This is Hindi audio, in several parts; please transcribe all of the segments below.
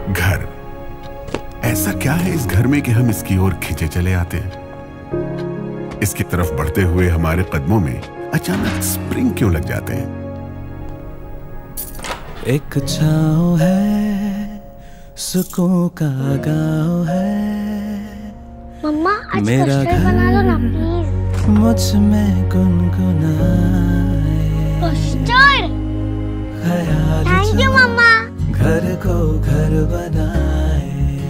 घर। ऐसा क्या है इस घर में कि हम इसकी ओर खींचे चले आते हैं? इसकी तरफ बढ़ते हुए हमारे कदमों में अचानक स्प्रिंग क्यों लग जाते हैं? एक छाँव है, सुकून का गाँव है। मम्मा आज मेरा कस्टर्ड बना दो ना प्लीज। मुझ में गुनगुनाए कस्टर्ड। ख्याल थैंक यू मम्मा। घर को घर बनाए।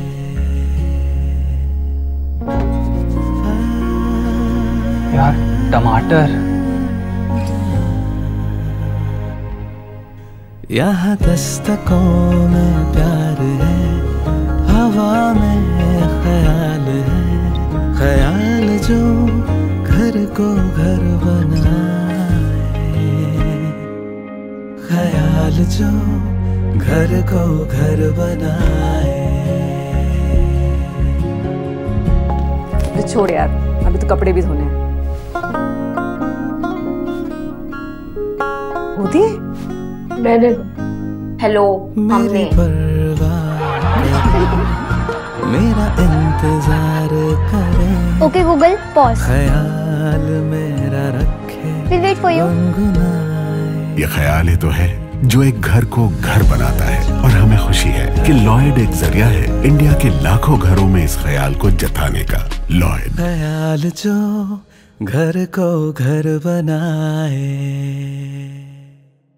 यार टमाटर। यहाँ दस्तकों में प्यार है, हवा में ख्याल है। ख्याल जो घर को घर बनाए, ख्याल जो घर को घर बनाए। छोड़ यार, अभी तो कपड़े भी धोने हैं। होती है? हेलो मेरी परवाह मेरा इंतजार करे। Okay Google pause. ख्याल मेरा रखे विल वेट फॉर यू। ये ख्याल ही तो है जो एक घर को घर बनाता है, और हमें खुशी है कि लॉयड एक जरिया है इंडिया के लाखों घरों में इस ख्याल को जताने का। लॉयड। ख्याल जो घर को घर बनाए।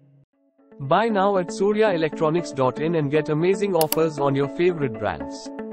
Buy now at suryaelectronics.in and get amazing offers on your favorite brands.